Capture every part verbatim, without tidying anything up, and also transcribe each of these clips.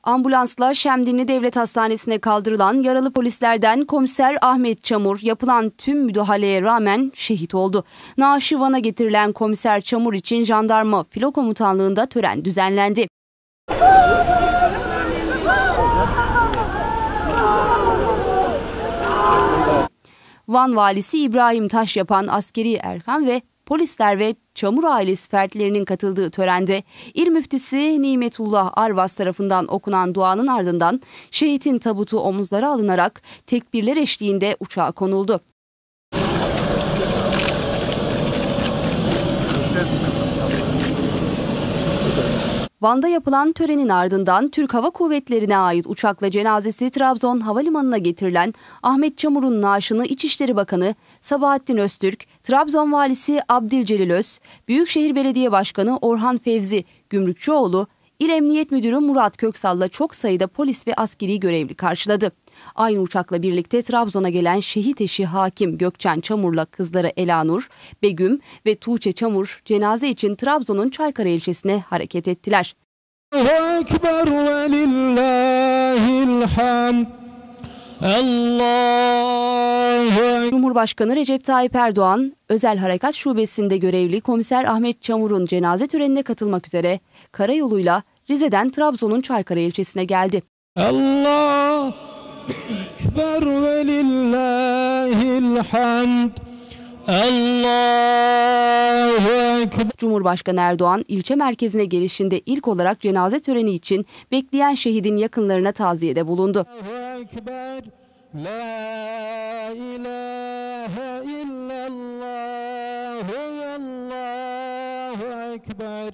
Ambulansla Şemdinli Devlet Hastanesi'ne kaldırılan yaralı polislerden komiser Ahmet Çamur yapılan tüm müdahaleye rağmen şehit oldu. Naaşı Van'a getirilen komiser Çamur için jandarma filo komutanlığında tören düzenlendi. Van valisi İbrahim Taşyapan, askeri erkan ve polisler ve Çamur ailesi fertlerinin katıldığı törende İl Müftüsü Nimetullah Arvas tarafından okunan duanın ardından şehitin tabutu omuzlara alınarak tekbirler eşliğinde uçağa konuldu. Van'da yapılan törenin ardından Türk Hava Kuvvetleri'ne ait uçakla cenazesi Trabzon Havalimanı'na getirilen Ahmet Çamur'un naaşını İçişleri Bakanı Sabahattin Öztürk, Trabzon Valisi Abdülcelil Öz, Büyükşehir Belediye Başkanı Orhan Fevzi Gümrükçüoğlu, İl Emniyet Müdürü Murat Köksal'la çok sayıda polis ve askeri görevli karşıladı. Aynı uçakla birlikte Trabzon'a gelen şehit eşi Hakim Gökçen Çamur'la kızları Elanur, Begüm ve Tuğçe Çamur cenaze için Trabzon'un Çaykara ilçesine hareket ettiler. Allahu Ekber ve lillahil hamd. Allahu Cumhurbaşkanı Recep Tayyip Erdoğan, Özel Harekat Şubesi'nde görevli komiser Ahmet Çamur'un cenaze törenine katılmak üzere karayoluyla Rize'den Trabzon'un Çaykara ilçesine geldi. Allah Ekber ve lillahil hamd. Allahu Ekber. Cumhurbaşkanı Erdoğan ilçe merkezine gelişinde ilk olarak cenaze töreni için bekleyen şehidin yakınlarına taziyede bulundu. Allahu Ekber. La ilahe illallah. Allahu Ekber.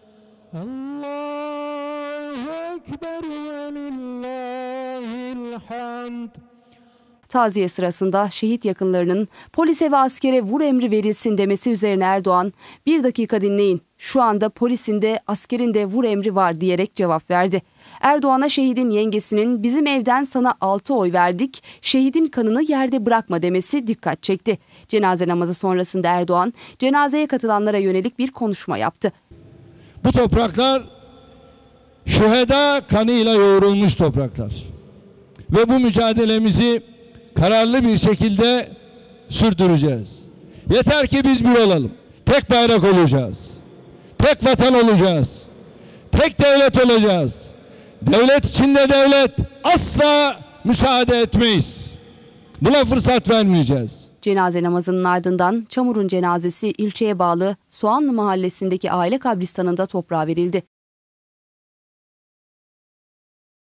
Allahu Ekber ve lillahil hamd. Taziye sırasında şehit yakınlarının polise ve askere vur emri verilsin demesi üzerine Erdoğan, bir dakika dinleyin, şu anda polisin de askerin de vur emri var diyerek cevap verdi. Erdoğan'a şehidin yengesinin bizim evden sana altı oy verdik, şehidin kanını yerde bırakma demesi dikkat çekti. Cenaze namazı sonrasında Erdoğan, cenazeye katılanlara yönelik bir konuşma yaptı. Bu topraklar şüheda kanıyla yoğrulmuş topraklar. Ve bu mücadelemizi kararlı bir şekilde sürdüreceğiz. Yeter ki biz bir olalım. Tek bayrak olacağız. Tek vatan olacağız. Tek devlet olacağız. Devlet içinde devlet asla müsaade etmeyiz. Buna fırsat vermeyeceğiz. Cenaze namazının ardından Çamur'un cenazesi ilçeye bağlı Soğanlı mahallesindeki aile kabristanında toprağa verildi.